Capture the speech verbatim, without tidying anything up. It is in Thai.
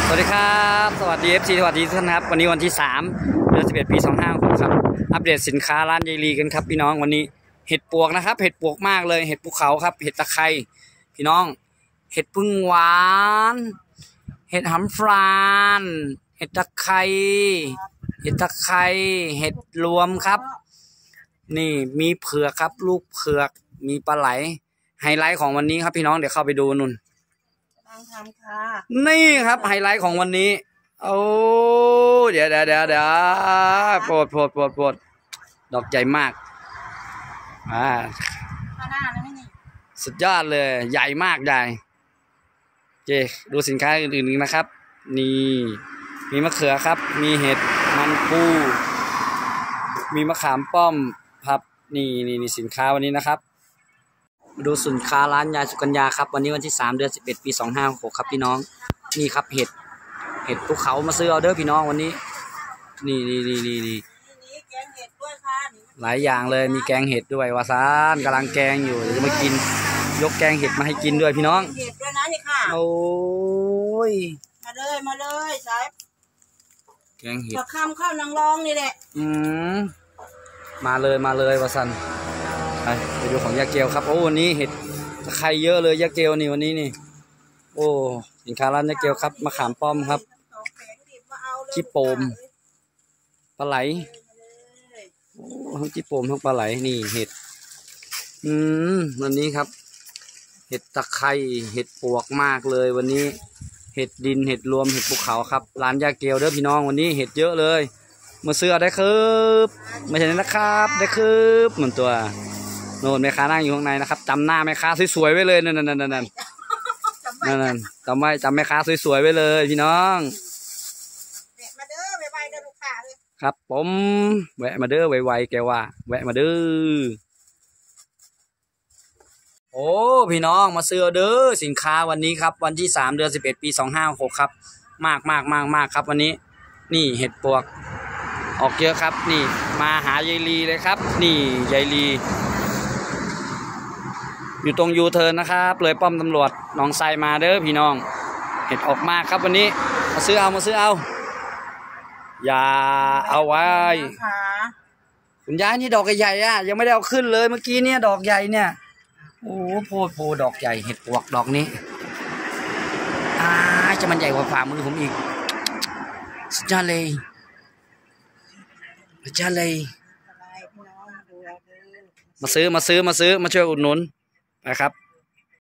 สวัสดีครับสวัสดี เอฟ ซี สวัสดีทุกท่านครับวันนี้วันที่สามเดือนสิบเอ็ดปีสองห้าหกครับอัปเดตสินค้าร้านยายลีกันครับพี่น้องวันนี้เห็ดปวกนะครับเห็ดปวกมากเลยเห็ดภูเขาครับเห็ดตะไคร้พี่น้องเห็ดพึ่งหวานเห็ดหำฟรานเห็ดตะไคร้เห็ดตะไคร้เห็ดรวมครับนี่มีเผือกครับลูกเผือกมีปลาไหลไฮไลท์ของวันนี้ครับพี่น้องเดี๋ยวเข้าไปดูนุ่นนี่ครับไฮไลท์ของวันนี้โอ้เดี๋ยวเดี๋ยวเดี๋ยวเดี๋ยวโปรดโปรดโปรดโปรดดอกใหญ่มากอ่าสุดยอดเลยใหญ่มากใหญ่เจดูสินค้าอื่นๆนะครับนี่มีมะเขือครับมีเห็ดมันปูมีมะขามป้อมครับนี่นี่นี่สินค้าวันนี้นะครับมาดูสินค้าร้านยายสุกัญญาครับวันนี้วันที่สามเดือนสิบเอ็ดปีสองห้าหกครับพี่น้องนี่ครับเห็ดเห็ดภูเขามาซื้อออเดอร์พี่น้องวันนี้นี่นี่นี่นี่นี่หลายอย่างเลยมีแกงเห็ดด้วยวาซานกำลังแกงอยู่เดี๋ยวจะมากินยกแกงเห็ดมาให้กินด้วยพี่น้องเห็ดด้วยนะนี่ค่ะโอ้ยมาเลยมาเลยสายแกงเห็ดผักข้ามข้าวนางรองนี่แหละอืมมาเลยมาเลยวาซันไปไปดูของยาเกลครับโอ้วันนี้เห็ดตะไคร้เยอะเลยยาเกลนี่วันนี้นี่โอ้สินค้าร้านยาเกลครับมะขามป้อมครับขี้โปมปลาไหลโอ้ทั้งขี้โปมทั้งปลาไหลนี่เห็ดอืมวันนี้ครับเห็ดตะไคร้เห็ดปวกมากเลยวันนี้เห็ดดินเห็ดรวมเห็ดภูเขาครับร้านยาเกลเด้อพี่น้องวันนี้เห็ดเยอะเลยมาซื้อได้ครับไม่ใช่นะครับได้ครับเหมือนตัวโน่นแม่ค้านั่งอยู่ข้างในนะครับจำหน้าแม่ค้าสวยๆไว้เลยนั่นนั่นนั่นนั่นนั่นนั่นจำไว้จำแม่ค้าสวยๆไว้เลยพี่น้องมาเด้อไวๆเด้อลูกค้าเลยครับผมแวะมาเด้อไวๆแกว่าแวะมาเด้อโอ้พี่น้องมาซื้อเด้อสินค้าวันนี้ครับวันที่สามเดือนสิบเอ็ดปีสองห้าหกครับมากมากมากมากครับวันนี้นี่เห็ดปวกออกเยอะครับนี่มาหายายลีเลยครับนี่ยายลีอยู่ตรงยูเทิร์นนะครับเลยป้อมตำรวจหนองไทรมาเด้อพี่น้องเห็ดออกมากครับวันนี้มาซื้อเอามาซื้อเอาอย่าเอาไว้คุณยายนี่ดอกใหญ่ๆอ่ะยังไม่ได้เอาขึ้นเลยเมื่อกี้เนี่ยดอกใหญ่เนี่ยโอ้โพดโพดอกใหญ่เห็ดปวกดอกนี้อ่าจะมันใหญ่กว่าฝ่ามือผมอีกสุดยอดเลยสุดยอดเลยมาซื้อมาซื้อมาซื้อมาช่วยอุดหนุนนะครับ